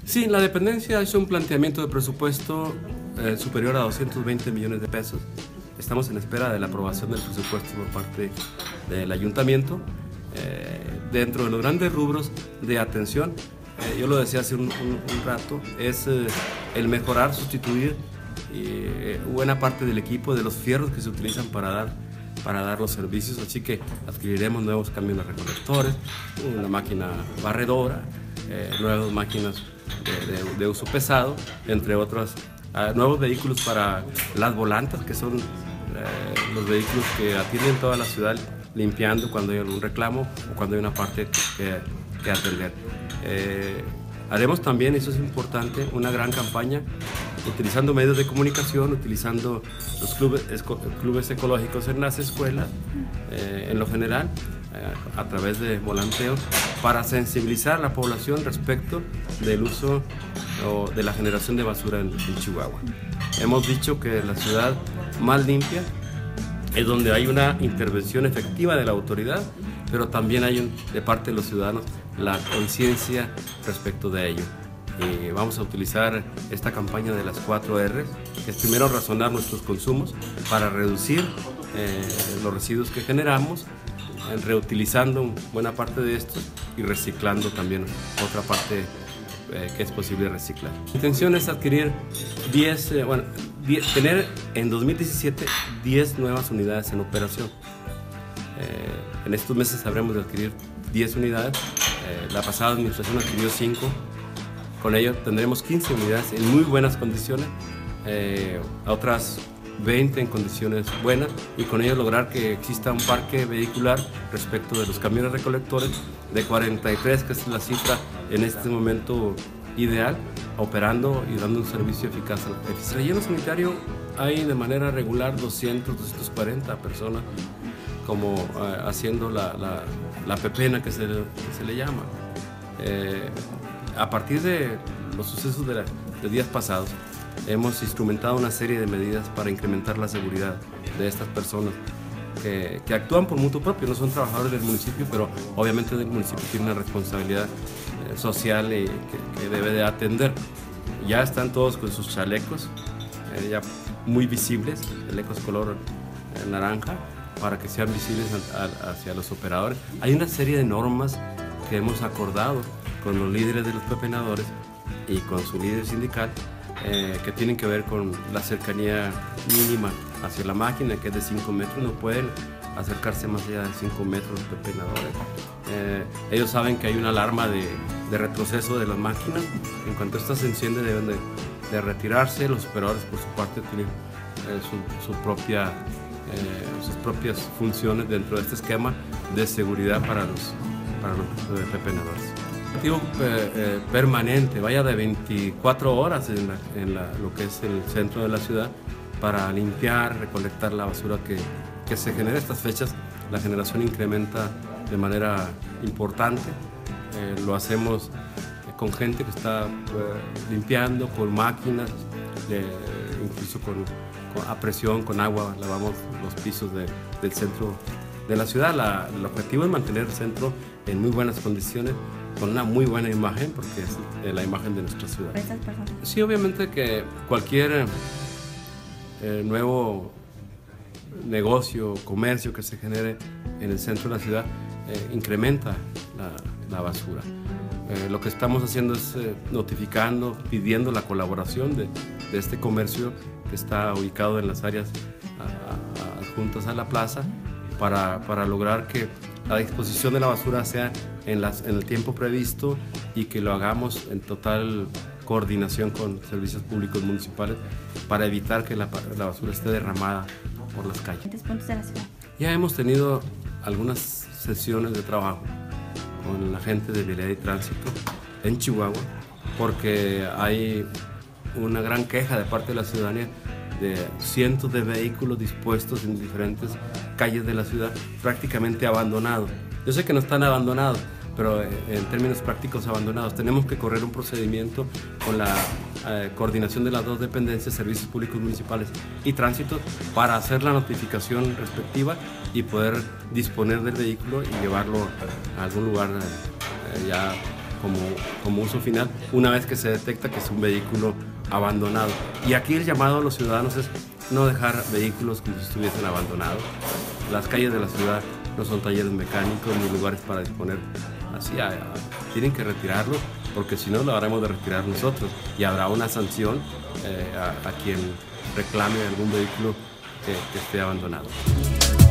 Sí, la dependencia hizo un planteamiento de presupuesto superior a 220 millones de pesos. Estamos en espera de la aprobación del presupuesto por parte del ayuntamiento. Dentro de los grandes rubros de atención, yo lo decía hace un rato, es el mejorar, sustituir buena parte del equipo, de los fierros que se utilizan para dar los servicios, así que adquiriremos nuevos camiones recolectores, una máquina barredora, nuevas máquinas de uso pesado, entre otros nuevos vehículos para las volantas, que son los vehículos que atienden toda la ciudad limpiando cuando hay algún reclamo o cuando hay una parte que atender. Haremos también, eso es importante, una gran campaña utilizando medios de comunicación, utilizando los clubes ecológicos en las escuelas, en lo general, a través de volanteo, para sensibilizar a la población respecto del uso o de la generación de basura en Chihuahua. Hemos dicho que la ciudad más limpia es donde hay una intervención efectiva de la autoridad, pero también hay de parte de los ciudadanos la conciencia respecto de ello. Y vamos a utilizar esta campaña de las 4 R's, que es primero razonar nuestros consumos para reducir los residuos que generamos, reutilizando buena parte de estos y reciclando también otra parte que es posible reciclar. La intención es adquirir tener en 2017 10 nuevas unidades en operación. En estos meses habremos de adquirir 10 unidades. La pasada administración adquirió 5. Con ello tendremos 15 unidades en muy buenas condiciones, otras 20 en condiciones buenas, y con ello lograr que exista un parque vehicular respecto de los camiones recolectores de 43, que es la cifra en este momento ideal, operando y dando un servicio eficaz. El relleno sanitario hay de manera regular 200, 240 personas como haciendo la pepena que se le llama. A partir de los sucesos de días pasados, hemos instrumentado una serie de medidas para incrementar la seguridad de estas personas que actúan por mutuo propio, no son trabajadores del municipio, pero obviamente el municipio tiene una responsabilidad social que debe de atender. Ya están todos con sus chalecos, ya muy visibles, chalecos color naranja, para que sean visibles hacia los operadores. Hay una serie de normas que hemos acordado con los líderes de los pepenadores y con su líder sindical, que tienen que ver con la cercanía mínima hacia la máquina, que es de 5 metros, no pueden acercarse más allá de 5 metros los pepenadores. Ellos saben que hay una alarma de retroceso de las máquinas, en cuanto esta se enciende deben de retirarse. Los operadores por su parte tienen sus propias funciones dentro de este esquema de seguridad para los pepenadores. Permanente, vaya de 24 horas en lo que es el centro de la ciudad, para limpiar, recolectar la basura que se genera. Estas fechas la generación incrementa de manera importante. Lo hacemos con gente que está limpiando, con máquinas, incluso a presión, con agua, lavamos los pisos del centro de la ciudad. El objetivo es mantener el centro en muy buenas condiciones, con una muy buena imagen, porque es la imagen de nuestra ciudad. Sí, obviamente que cualquier nuevo negocio, comercio que se genere en el centro de la ciudad incrementa la basura. Lo que estamos haciendo es notificando, pidiendo la colaboración de este comercio que está ubicado en las áreas adjuntas a la plaza, para lograr que la disposición de la basura sea en el tiempo previsto y que lo hagamos en total coordinación con servicios públicos municipales, para evitar que la basura esté derramada por las calles. Puntos de la ciudad. Ya hemos tenido algunas sesiones de trabajo con la gente de Vialidad y Tránsito en Chihuahua, porque hay una gran queja de parte de la ciudadanía de cientos de vehículos dispuestos en diferentes calles de la ciudad, prácticamente abandonados. Yo sé que no están abandonados, pero en términos prácticos abandonados. Tenemos que correr un procedimiento con la coordinación de las dos dependencias, Servicios Públicos Municipales y Tránsito, para hacer la notificación respectiva y poder disponer del vehículo y llevarlo a algún lugar ya como uso final, una vez que se detecta que es un vehículo abandonado. Y aquí el llamado a los ciudadanos es no dejar vehículos como si estuviesen abandonados. Las calles de la ciudad no son talleres mecánicos ni lugares para disponer así. Tienen que retirarlo, porque si no lo haremos de retirar nosotros y habrá una sanción a quien reclame algún vehículo que esté abandonado.